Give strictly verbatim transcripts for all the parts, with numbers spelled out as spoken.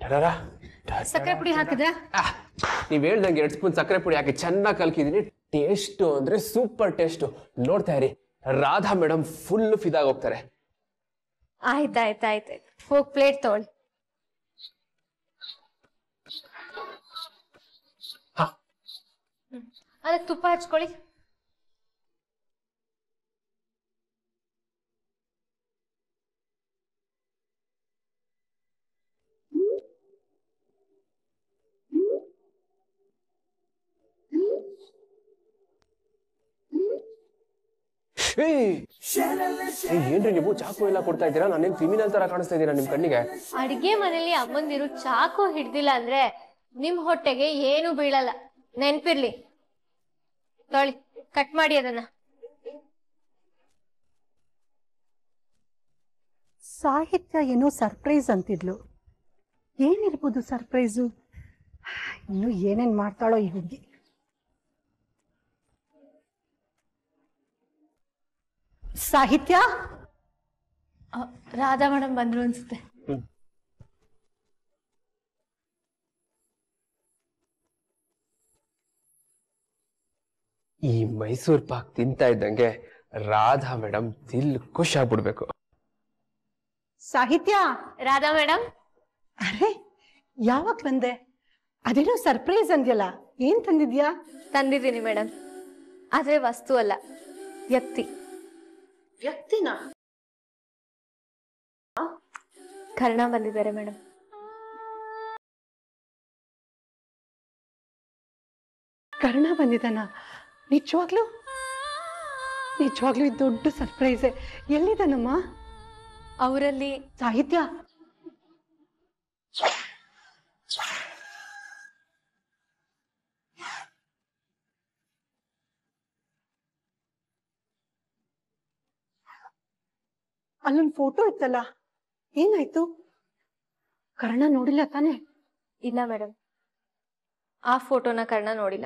ಸಕ್ಕರೆ ಪುಡಿ ಹಾಕಿದ್ರ? ನೀವ್ ಹೇಳ್ದಂಗೆ ಎರಡು ಸ್ಪೂನ್ ಸಕ್ಕರೆ ಪುಡಿ ಹಾಕಿ ಚೆನ್ನಾಗಿ ಕಲ್ಕಿದೀನಿ. ಟೇಸ್ಟ್ ಅಂದ್ರೆ ಸೂಪರ್ ಟೇಸ್ಟ್. ನೋಡ್ತಾ ಇರಿ, ರಾಧಾ ಮೇಡಮ್ ಫುಲ್ ಫಿದಾಗ ಹೋಗ್ತಾರೆ. ಆಯ್ತಾಯ್ತಾಯ್ತು, ಹೋಗ್ ಪ್ಲೇಟ್ ತಗೊಳ್ಳಿ. ಅದಕ್ಕೆ ತುಪ್ಪ ಹಚ್ಕೊಳ್ಳಿ. ಏನ್ರಿ ನೀವು ಚಾಕು ಎಲ್ಲ ಕೊಡ್ತಾ ಇದ್ದೀರಾ? ನಾನೇನ್ ಕ್ರಿಮಿನಲ್ ತರ ಕಾಣಿಸ್ತಾ ಇದ್ದೀರಾ ನಿಮ್ ಕಣ್ಣಿಗೆ? ಅಡಿಗೆ ಮನೇಲಿ ಅಮ್ಮಂದಿರು ಚಾಕು ಹಿಡ್ದಿಲ್ಲ ಅಂದ್ರೆ ನಿಮ್ ಹೊಟ್ಟೆಗೆ ಏನು ಬೀಳಲ್ಲ, ನೆನ್ಪಿರ್ಲಿ. ತೊಳಿ, ಕಟ್ ಮಾಡಿ ಅದನ್ನ. ಸಾಹಿತ್ಯ ಏನೋ ಸರ್ಪ್ರೈಸ್ ಅಂತಿದ್ಲು. ಏನಿರ್ಬೋದು ಸರ್ಪ್ರೈಸು? ಇನ್ನು ಏನೇನ್ ಮಾಡ್ತಾಳೋ ಈ ಹುಡುಗಿ. ಸಾಹಿತ್ಯ, ರಾಧಾ ಮೇಡಮ್ ಬಂದ್ರು ಅನ್ಸುತ್ತೆ. ಈ ಮೈಸೂರ್ ಪಾಕ್ ತಿಂತಾ ಇದ್ದಂಗೆ ರಾಧಾ ಮೇಡಮ್ ದಿಲ್ ಖುಷ್ ಆಗ್ಬಿಡ್ಬೇಕು. ಸಾಹಿತ್ಯ. ರಾಧಾ ಮೇಡಮ್, ಅರೆ ಯಾವಾಗ ಬಂದೆ? ಅದೇನೋ ಸರ್ಪ್ರೈಸ್ ಅಂದ್ಯಲ್ಲ, ಏನ್ ತಂದಿದ್ಯಾ? ತಂದಿದ್ದೀನಿ ಮೇಡಮ್, ಆದ್ರೆ ವಸ್ತು ಅಲ್ಲ, ವ್ಯಕ್ತಿ. ವ್ಯಕ್ತಿನಾ? ಕರ್ಣ ಬಂದಿದ್ದಾರೆ ಮೇಡಮ್. ಕರ್ಣ ಬಂದಿದ್ದಾನ? ನಿಜವಾಗ್ಲೂ? ನಿಜವಾಗ್ಲೂ ಇದು ದೊಡ್ಡ ಸರ್ಪ್ರೈಸೇ. ಎಲ್ಲಿದ್ದಾನಮ್ಮ? ಅವರಲ್ಲಿ. ಸಾಹಿತ್ಯ, ಅಲ್ಲೊಂದು ಫೋಟೋ ಇತ್ತಲ್ಲ, ಏನಾಯ್ತು? ಕರ್ಣ ನೋಡಿಲ್ಲ ತಾನೆ? ಇಲ್ಲ ಮೇಡಮ್, ಆ ಫೋಟೋನ ಕರ್ಣ ನೋಡಿಲ್ಲ.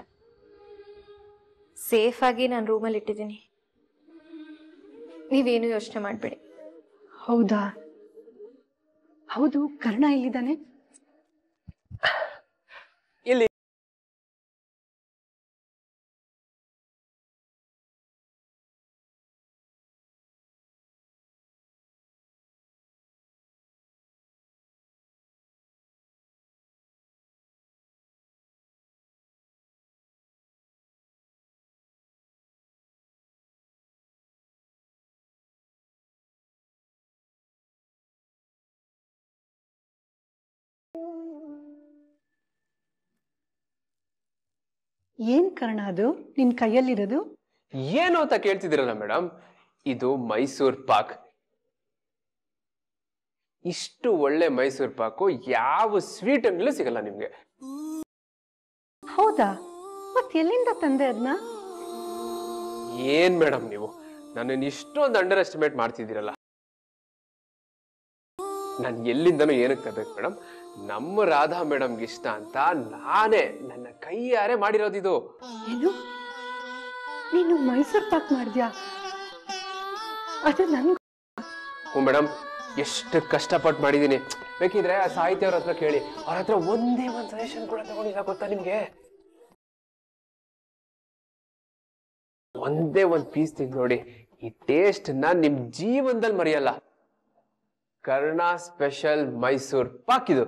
ಸೇಫ್ ಆಗಿ ನಾನು ರೂಮಲ್ಲಿ ಇಟ್ಟಿದ್ದೀನಿ, ನೀವೇನು ಯೋಚನೆ ಮಾಡಬೇಡಿ. ಹೌದಾ? ಹೌದು, ಕರ್ಣ ಎಲ್ಲಿದ್ದಾನೆ? ಇಲ್ಲಿ. ಏನ್ ಕರ್ಣ ಅದು ನಿನ್ ಕೈಯಲ್ಲಿರೋದು? ಏನು ಅಂತ ಕೇಳ್ತಿದ್ದೀರಲ್ಲ ಮೇಡಮ್, ಇದು ಮೈಸೂರ್ ಪಾಕ್. ಇಷ್ಟು ಒಳ್ಳೆ ಮೈಸೂರ್ ಪಾಕು ಯಾವ ಸ್ವೀಟ್ ಅಂಗಡಿಲೂ ಸಿಗಲ್ಲ ನಿಮ್ಗೆ. ಹೌದಾ? ಮತ್ ಎಲ್ಲಿಂದ ತಂದೆ ಅದನ್ನ? ಏನ್ ಮೇಡಮ್ ನೀವು ನನ್ನನ್ನು ಇಷ್ಟೊಂದು ಅಂಡರ್ ಎಸ್ಟಿಮೇಟ್ ಮಾಡ್ತಿದ್ದೀರಲ್ಲ. ನಾನು ಎಲ್ಲಿಂದನೂ ಏನಕ್ಕೆ ತರಬೇಕು ಮೇಡಮ್? ನಮ್ಮ ರಾಧಾ ಮೇಡಮ್ಗೆ ಇಷ್ಟ ಅಂತ ನಾನೇ ನನ್ನ ಕೈಯಾರೆ ಮಾಡಿರೋದಿದು. ಏನು? ನೀನು ಮೈಸೂರ್ ಪಾಕ್ ಮಾಡಿದ್ಯಾ? ಅದು ನನ್. ಹ್ಞೂ ಮೇಡಮ್, ಎಷ್ಟು ಕಷ್ಟಪಟ್ಟು ಮಾಡಿದ್ದೀನಿ. ಬೇಕಿದ್ರೆ ಆ ಸಾಹಿತ್ಯ ಅವ್ರ ಹತ್ರ ಕೇಳಿ, ಅವ್ರ ಹತ್ರ ಒಂದೇ ಒಂದು ಸಜೆಷನ್ ಕೂಡ ತಗೊಂಡಿಲ್ಲ ಗೊತ್ತಾ ನಿಮ್ಗೆ? ಒಂದೇ ಒಂದು ಪೀಸ್ ತಿಂದು ನೋಡಿ, ಈ ಟೇಸ್ಟ್ ನ ನಿಮ್ ಜೀವನದಲ್ಲಿ ಮರೆಯಲ್ಲ. ಕರ್ಣ ಸ್ಪೆಷಲ್ ಮೈಸೂರ್ ಪಾಕ್ ಇದು.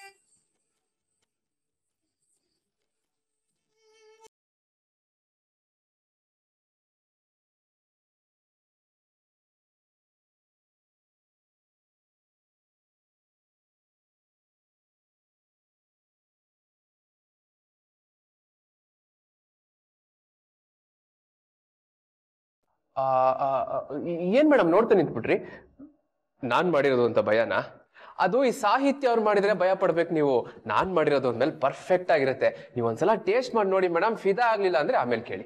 ಏನ್ ಮೇಡಮ್ ನೋಡ್ತಾ ನಿಂತ್ಬಿಟ್ರಿ? ನಾನ್ ಮಾಡಿರೋದು ಅಂತ ಭಯನಾ? ಅದು ಈ ಸಾಹಿತ್ಯ ಅವ್ರು ಮಾಡಿದ್ರೆ ಭಯ ಪಡ್ಬೇಕು ನೀವು. ನಾನ್ ಮಾಡಿರೋದು ಅಂದ್ಮೇಲೆ ಪರ್ಫೆಕ್ಟ್ ಆಗಿರುತ್ತೆ. ನೀವು ಒಂದ್ಸಲ ಟೇಸ್ಟ್ ಮಾಡಿ ನೋಡಿ ಮೇಡಮ್, ಫಿದಾ ಆಗ್ಲಿಲ್ಲ ಅಂದ್ರೆ ಆಮೇಲೆ ಕೇಳಿ.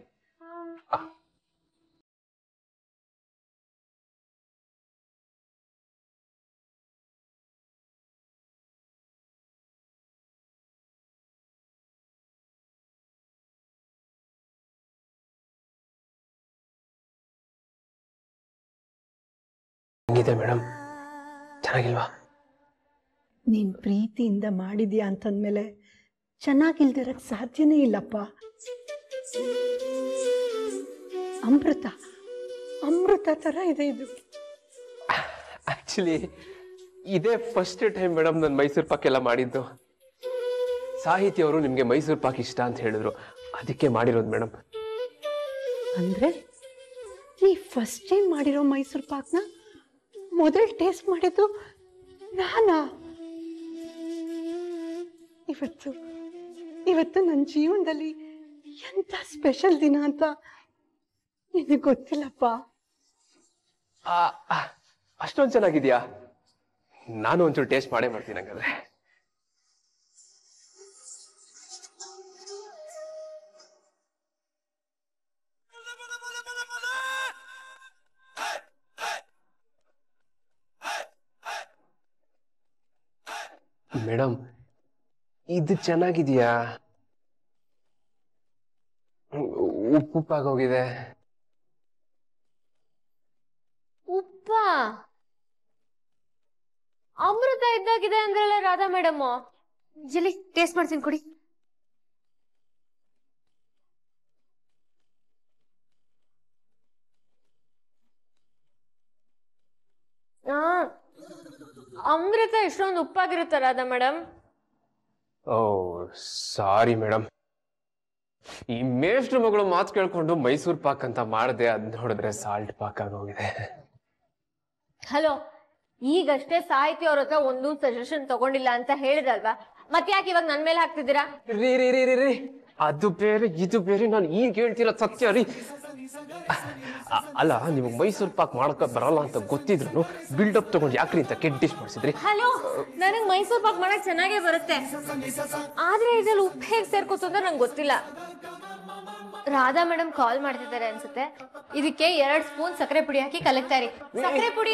ಹೆಂಗಿದೆ ಮೇಡಮ್, ಚೆನ್ನಾಗಿಲ್ವಾ? ನೀನ್ ಪ್ರೀತಿಯಿಂದ ಮಾಡಿದ್ಯಾ ಅಂತಂದ್ಮೇಲೆ ಚೆನ್ನಾಗಿಲ್ದಿರಕ್ ಸಾಧ್ಯನೇ ಇಲ್ಲಪ್ಪ. ಅಮೃತ ಅಮೃತ ತರ ಇದೆ ಇದು. ಆಕ್ಚುಲಿ ಇದೇ ಫಸ್ಟ್ ಟೈಮ್ ಮೇಡಮ್ ನಾನು ಮೈಸೂರು ಪಾಕ್ ಎಲ್ಲ ಮಾಡಿದ್ದು. ಸಾಹಿತಿ ಅವರು ನಿಮ್ಗೆ ಮೈಸೂರು ಪಾಕ್ ಇಷ್ಟ ಅಂತ ಹೇಳಿದ್ರು, ಅದಕ್ಕೆ ಮಾಡಿರೋದು ಮೇಡಮ್. ಅಂದ್ರೆ ನೀ ಫಸ್ಟ್ ಟೈಮ್ ಮಾಡಿರೋ ಮೈಸೂರು ಪಾಕ್ನ ಮೊದಲು ಟೇಸ್ಟ್ ಮಾಡಿದ್ದು ನಾನಾ? ಇವತ್ತು ಇವತ್ತು ನನ್ನ ಜೀವನದಲ್ಲಿ ಎಂತ ಸ್ಪೆಷಲ್ ದಿನ ಅಂತ ನಿನಗೆ ಗೊತ್ತಿಲ್ಲಪ್ಪ. ಅಷ್ಟೊಂದು ಚೆನ್ನಾಗಿದ್ಯಾ? ನಾನು ಒಂಚೂರು ಟೇಸ್ಟ್ ಮಾಡೇ ಮಾಡ್ತೀನಿ ಹಂಗಾದ್ರೆ. ಮೇಡಮ್ ಇದು ಚೆನ್ನಾಗಿದ್ಯಾ? ಉಪ್ಪು ಉಪ್ಪಾಗೋಗಿದೆ. ಉಪ್ಪ ಅಮೃತ ಇದ್ದಾಗಿದೆ ಅಂದ್ರಲ್ಲ ರಾಧಾ ಮೇಡಮ್. ಜಲ್ಲಿ ಟೇಸ್ಟ್ ಮಾಡ್ತೀನಿ ಕೊಡಿ. ಆ ಅಮೃತ ಎಷ್ಟೊಂದು ಉಪ್ಪಾಗಿರುತ್ತ ರಾಧಾ ಮೇಡಮ್? ಓ ಸಾರಿ ಮೇಡಮ್, ಈ ಮೇಷ್ಟ್ರ ಮಗಳು ಮಾತು ಕೇಳ್ಕೊಂಡು ಮೈಸೂರು ಪಾಕ್ ಅಂತ ಮಾಡಿದೆ, ಅದ್ ನೋಡಿದ್ರೆ ಸಾಲ್ಟ್ ಪಾಕ್ ಆಗೋಗಿದೆ. ಹಲೋ, ಈಗಷ್ಟೇ ಸಾಹಿತಿ ಅವ್ರ ಹತ್ರ ಒಂದು ಸಜೆಷನ್ ತಗೊಂಡಿಲ್ಲ ಅಂತ ಹೇಳಿದ್ರಲ್ವಾ, ಮತ್ತೆ ಯಾಕೆ ಇವಾಗ ನನ್ ಮೇಲೆ ಹಾಕ್ತಿದ್ದೀರಾ? ರೀ ರೀ ರೀ ರೀ ರೀ ಅದು ಬೇರೆ ಇದು ಬೇರೆ, ನಾನು ಈಗ ಹೇಳ್ತಿರೋ ಸತ್ಯ ರೀ. ಅಲ್ಲ, ನಿಮಗೆ ಮೈಸೂರು ಪಾಕ್ ಮಾಡಕ ಬರಲ್ಲ ಅಂತ ಗೊತ್ತಿದ್ರು ಬಿಲ್ಡಪ್ ತಗೊಂಡು ಯಾಕ್ರಿ ಅಂತ ಕೆಟ್ಟ ಡಿಶ್ ಮಾಡಿಸಿದ್ರಿ? ಹಲೋ, ನನಗ್ ಮೈಸೂರು ಪಾಕ್ ಮಾಡಕ್ ಚೆನ್ನಾಗೇ ಬರುತ್ತೆ, ಆದ್ರೆ ಇದ್ರಲ್ಲಿ ಉಪ್ಪು ಹೇಗ್ ಸೇರ್ಕೋತು ಅಂತ ನಂಗೆ ಗೊತ್ತಿಲ್ಲ. ರಾಧಾ ಮೇಡಮ್ ಕಾಲ್ ಮಾಡ್ತಿದ್ದಾರೆ ಅನ್ಸುತ್ತೆ. ಇದಕ್ಕೆ ಎರಡ್ ಸ್ಪೂನ್ ಸಕ್ಕರೆ ಪುಡಿ ಹಾಕಿ ಕಲಕ್ತಾ ಇರಿ. ಸಕ್ಕರೆ ಪುಡಿ.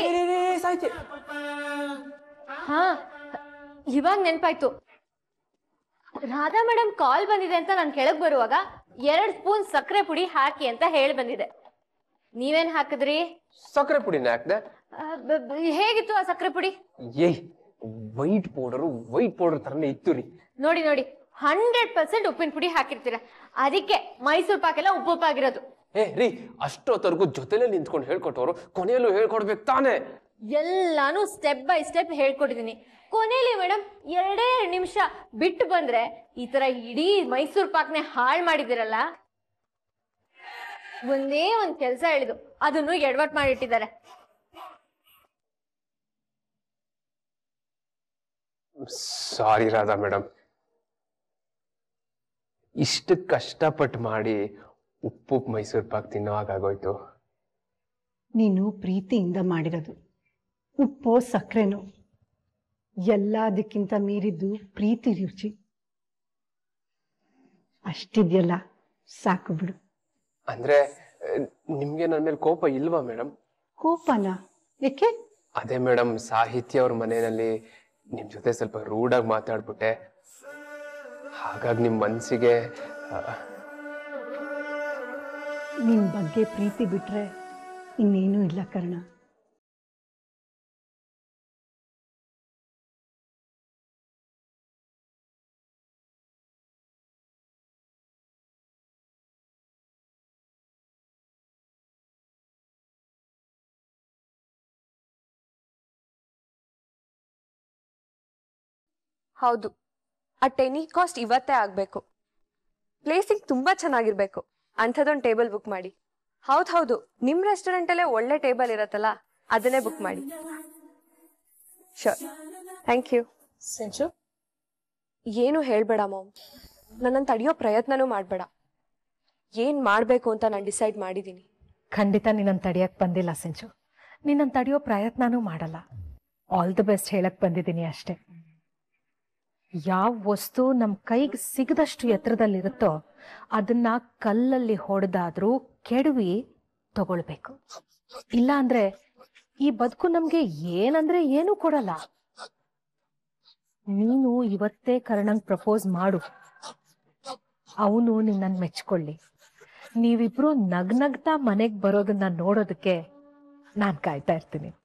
ಹಾ, ಇವಾಗ ನೆನ್ಪಾಯ್ತು. ರಾಧಾ ಮೇಡಮ್ ಕಾಲ್ ಬಂದಿದೆ ಅಂತ ನಾನು ಕೆಳಗ್ ಬರುವಾಗ ಎರಡ್ ಸ್ಪೂನ್ ಸಕ್ಕರೆ ಪುಡಿ ಹಾಕಿ ಅಂತ ಹೇಳಿ ಬಂದಿದೆ. ನೀವೇನ್ ಹಾಕಿದ್ರಿ? ಸಕ್ಕರೆ ಪುಡಿನ ಹಾಕ್ದೆ. ಹೇಗಿತ್ತು ಆ ಸಕ್ಕರೆ ಪುಡಿ? ಏಯ್, ವೈಟ್ ಪೌಡರ್ ವೈಟ್ ಪೌಡರ್ ತರನೇ ಇತ್ತು ರೀ. ನೋಡಿ ನೋಡಿ, ಹಂಡ್ರೆಡ್ ಪರ್ಸೆಂಟ್ ಉಪ್ಪಿನ ಪುಡಿ ಹಾಕಿರ್ತೀರ, ಅದಕ್ಕೆ ಮೈಸೂರು ಪಾಕ್ ಎಲ್ಲ ಉಪ್ಪು ಉಪ್ಪಾಗಿರೋದು. ಏ ರೀ, ಅಷ್ಟೊತ್ತರ್ಗು ಜೊತೆಲೆ ನಿಂತ್ಕೊಂಡು ಹೇಳ್ಕೊಟ್ಟವ್ರು ಕೊನೆಯಲ್ಲೂ ಹೇಳ್ಕೊಡ್ಬೇಕು ತಾನೇ? ಎಲ್ಲಾನು ಸ್ಟೆಪ್ ಬೈ ಸ್ಟೆಪ್ ಹೇಳ್ಕೊಟ್ಟಿದೀನಿ. ಕೊನೆಯಲ್ಲಿ ಮೇಡಮ್ ಎರಡೇ ನಿಮಿಷ ಬಿಟ್ಟು ಬಂದ್ರೆ ಈ ತರ ಇಡೀ ಮೈಸೂರು ಪಾಕ್ನೆ ಹಾಳು ಮಾಡಿದಿರಲ್ಲ. ಒಂದೇ ಒಂದ್ ಕೆಲ್ಸ ಹೇಳಿದು, ಅದನ್ನು ಎಡವಟ್ ಮಾಡಿಟ್ಟಿದ್ದಾರೆ. ಸಾರಿ ರಾಧಾ ಮೇಡಮ್, ಇಷ್ಟು ಕಷ್ಟಪಟ್ಟು ಮಾಡಿ ಉಪ್ಪು ಮೈಸೂರು ಪಾಕ್ ತಿನ್ನೋ ಹಾಗಾಗೋಯ್ತು. ನೀನು ಪ್ರೀತಿಯಿಂದ ಮಾಡಿರೋದು, ಉಪ್ಪೋ ಸಕ್ಕರೆನೋ ಎಲ್ಲದಕ್ಕಿಂತ ಮೀರಿದ್ದು ಪ್ರೀತಿ ರುಚಿ. ಅಷ್ಟಿದ್ಯಲ್ಲ, ಸಾಕು ಬಿಡು. ಅಂದ್ರೆ ನಿಮ್ಗೆ ನನ್ನ ಮೇಲೆ ಕೋಪ ಇಲ್ವಾ ಮೇಡಮ್? ಕೋಪನ ಯಾಕೆ? ಅದೇ ಮೇಡಮ್, ಸಾಹಿತ್ಯ ಅವ್ರ ಮನೆಯಲ್ಲಿ ನಿಮ್ ಜೊತೆ ಸ್ವಲ್ಪ ರೂಢಾಗಿ ಮಾತಾಡ್ಬಿಟ್ಟೆ, ಹಾಗಾಗಿ ನಿಮ್ ಮನ್ಸಿಗೆ ನಿನ್ ಬಗ್ಗೆ ಪ್ರೀತಿ ಬಿಟ್ರೆ ಇನ್ನೇನೂ ಇಲ್ಲ ಕರ್ಣ. ಹೌದು, ಆ ಟೆನಿ ಕಾಸ್ಟ್ ಇವತ್ತೇ ಆಗ್ಬೇಕು. ಪ್ಲೇಸಿಂಗ್ ತುಂಬಾ ಚೆನ್ನಾಗಿರ್ಬೇಕು. ಅಂಥದ್ದೊಂದು ಟೇಬಲ್ ಬುಕ್ ಮಾಡಿ. ಹೌದು ಹೌದು, ನಿಮ್ ರೆಸ್ಟೋರೆಂಟ್ ಅಲ್ಲೇ ಒಳ್ಳೆ ಟೇಬಲ್ ಇರತ್ತಲ್ಲ, ಅದನ್ನೇ ಬುಕ್ ಮಾಡಿ. Sure, thank you. ಸಂಜು, ಏನು ಹೇಳ್ಬೇಡ ಮಾಮ್, ನನ್ನನ್ನು ತಡೆಯೋ ಪ್ರಯತ್ನನೂ ಮಾಡ್ಬೇಡ. ಏನ್ ಮಾಡ್ಬೇಕು ಅಂತ ನಾನು ಡಿಸೈಡ್ ಮಾಡಿದ್ದೀನಿ. ಖಂಡಿತ ನಿನ್ನನ್ನು ತಡೆಯಕ್ ಬಂದಿಲ್ಲ ಸಂಜು, ನಿನ್ನನ್ನು ತಡೆಯೋ ಪ್ರಯತ್ನನೂ ಮಾಡಲ್ಲ. ಆಲ್ ದಿ ಬೆಸ್ಟ್ ಹೇಳಕ್ ಬಂದಿದ್ದೀನಿ ಅಷ್ಟೇ. ಯಾವ ವಸ್ತು ನಮ್ಮ ಕೈಗೆ ಸಿಗದಷ್ಟು ಎತ್ತರದಲ್ಲಿರುತ್ತೋ ಅದನ್ನ ಕಲ್ಲಲ್ಲಿ ಹೊಡೆದಾದ್ರೂ ಕೆಡವಿ ತಗೊಳ್ಬೇಕು. ಇಲ್ಲ ಅಂದ್ರೆ ಈ ಬದುಕು ನಮ್ಗೆ ಏನಂದ್ರೆ ಏನೂ ಕೊಡಲ್ಲ. ನೀನು ಇವತ್ತೇ ಕರ್ಣಂಗ್ ಪ್ರಪೋಸ್ ಮಾಡು, ಅವನು ನಿನ್ನನ್ನು ಮೆಚ್ಕೊಳ್ಳಿ. ನೀವಿಬ್ರು ನಗ್ನಗ್ತಾ ಮನೆಗ್ ಬರೋದನ್ನ ನೋಡೋದಕ್ಕೆ ನಾನ್ ಕಾಯ್ತಾ ಇರ್ತೀನಿ.